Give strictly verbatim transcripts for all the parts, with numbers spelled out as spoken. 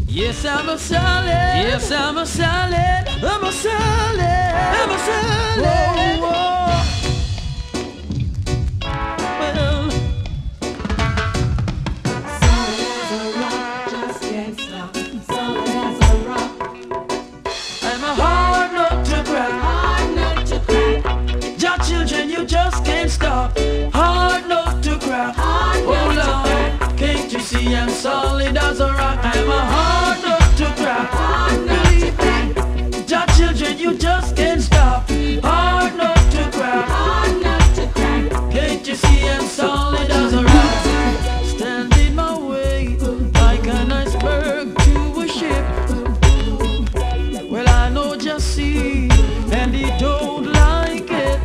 Yes, I'm a solid. Yes, I'm a solid. I'm a solid. I'm a solid. Whoa, whoa. Well, solid as a rock, just can't stop. Solid as a rock. I'm a hard nut to crack. Hard nut to crack. Your children, you just can't stop. Hard nut to crack. Hard Oh nut to Lord, crack. can't you see I'm solid as a rock? I'm a hard nut to crack. Hard nut to crack. Your children, you just can't stop. Hard nut to crack. Hard nut to crack. Can't you see I'm solid as a rock? Stand in my way like an iceberg to a ship. Well, I know just see, and he don't like it.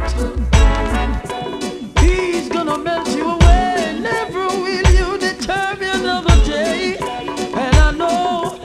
He's gonna melt you away. Never will you deter me another day. And I know,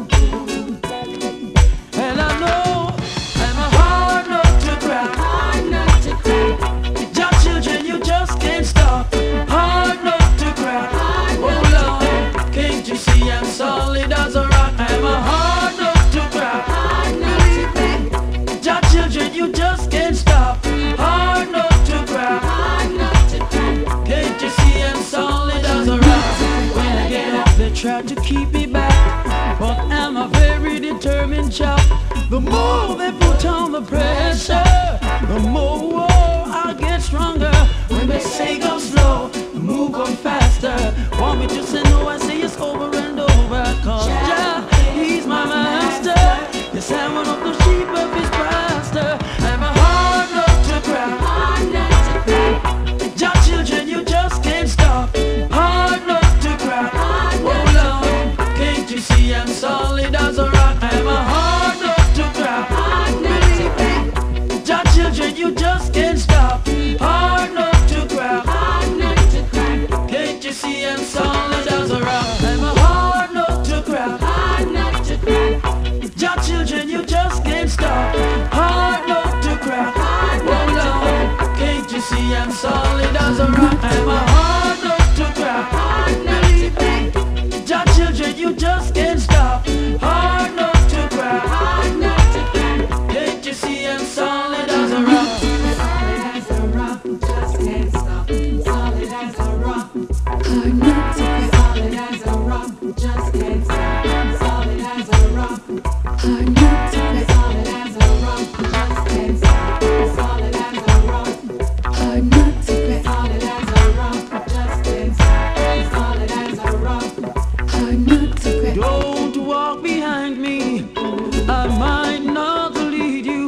and I know, I'm a hard nut to crack. Hard nut to crack. Your children, you just can't stop. Hard nut to crack. Hard Oh nut to Lord, can't you see I'm solid as a rock? I'm a hard nut to crack. Hard nut to crack. Your children, you just can't stop. Hard nut to crack. Hard nut to crack. Can't you see I'm solid as a rock? When I get up, they try to keep me back, but I'm a very determined chap. The more they put on the pressure, the more I get stronger. When they say go slow, move on faster. Want me to say no, I say it's over and over. Cause Jah, he's my master. Yes, I'm one of the sheep of his pasture. I'm a hard nut to crack. Hard nut to crack. Your children, you just can't stop. Hard nut to crack. Hard Oh nut to Lord, can't you see I'm solid as a rock? I'm a hard nut to crack. Hard nut to crack. Your children, you just can't stop. Hard nut to crack. Hard nut to crack. Can't you see I'm solid as a rock? I'm a hard nut to crack. Hard nut to crack. Your children, you just can't stop. Hard nut to crack. Hard Oh nut to Lord, crack. can't you see I'm solid as a rock? I'm a hard nut to crack. Hard nut to crack. Your children, you just can't stop. Hard nut to crack. Hard nut to crack. Can't you see I'm solid as a rock? Solid as a rock, just can't stop. Solid as a rock. Hard nut to crack. Solid as a rock, just can't stop. Solid as a rock. Hard nut to crack. Solid as a rock, just can't stop. Solid as a rock. Hard nut to crack. Solid as a rock, just can't stop. Solid as a rock. Hard nut to crack. Don't walk behind me, I might not lead you.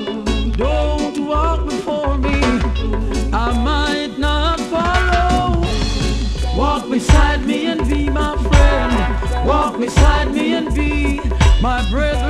Don't walk before me, I might not follow. Walk beside me and be my friend. Walk beside me and be my brethren.